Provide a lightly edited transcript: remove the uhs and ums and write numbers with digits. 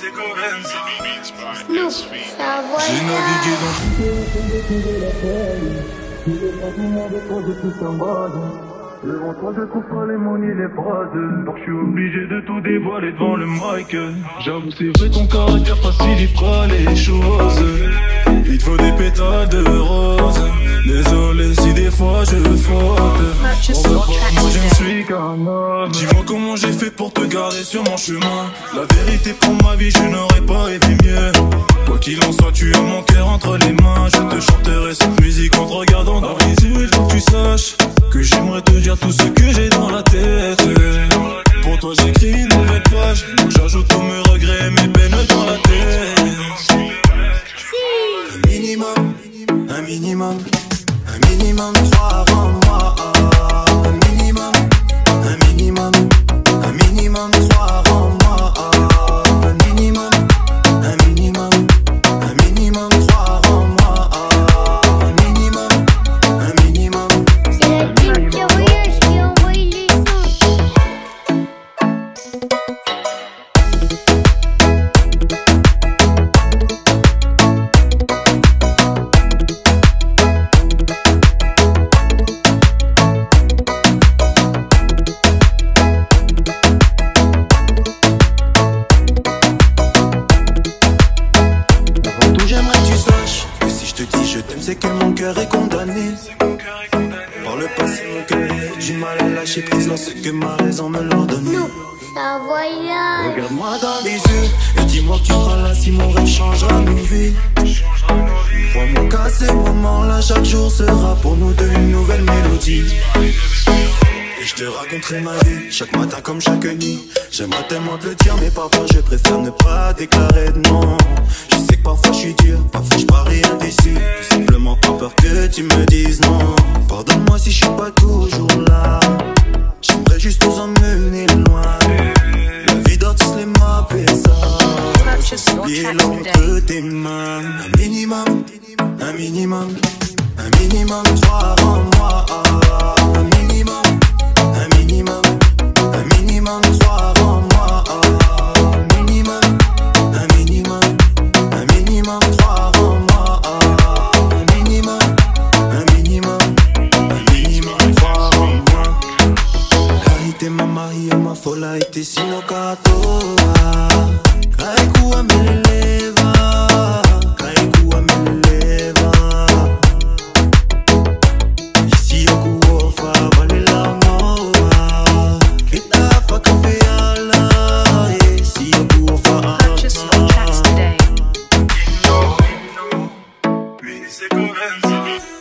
J'ai navigué dans le ventre de coupe les mots ni les phrases. Donc je suis obligé de tout dévoiler devant le mic. J'avoue c'est vrai ton caractère facilitera les choses. Il te faut des pétales de rose. Désolé si des fois je faute. Moi je ne suis qu'un homme. Dis-moi comment j'ai fait pour te garder sur mon chemin. La vérité pour ma vie je n'aurais pas rêvé mieux. Quoi qu'il en soit tu as mon cœur entre les mains. Je te chanterai cette musique en te regardant dans les yeux. Il faut que tu saches que j'aimerais te dire tout ce que j'ai dans la tête. Pour toi j'écris une nouvelle page. J'ajoute tous mes regrets, mes peines dans la tête. Un minimum, un minimum, un minimum, croire en moi. Un minimum, un minimum, un minimum, croire en moi. Un minimum, un minimum, un minimum, croire en moi. Un minimum, un minimum. C'est la team curieuse qui envoie les c'est que mon cœur est condamné. Par le passé, mon cœur a du mal à lâcher prise lorsque ma raison me l'ordonne. ça voyage. Regarde-moi dans les yeux et dis-moi que tu seras là si mon rêve changera nos vies. Crois-moi qu'à ces moments-là, chaque jour sera pour nous deux une nouvelle mélodie. Et je te raconterai ma vie, chaque matin comme chaque nuit. J'aimerais tellement te le dire, mais parfois je préfère ne pas déclarer de non. Je sais que parfois je suis dur, parfois je parie indécis. Tout simplement par peur que tu me dises non. Pardonne-moi si je suis pas toujours là. J'aimerais juste nous emmener loin. La vie d'artiste, les maps et ça. Oublier entre tes mains. Un minimum, un minimum, un minimum, croire en moi. Un minimum, un minimum, un minimum, croire en moi. Un minimum, un minimum, un minimum, croire en moi. Un minimum, un minimum, un minimum, croire en moi. Haite mama hiyo mafola ite sino katoa. Kaikua ameleva, kaikua ameleva. Ici au kuofa vale la moa. Kita fa kafeala, ici au kuofa. Purchase your tracks today. Music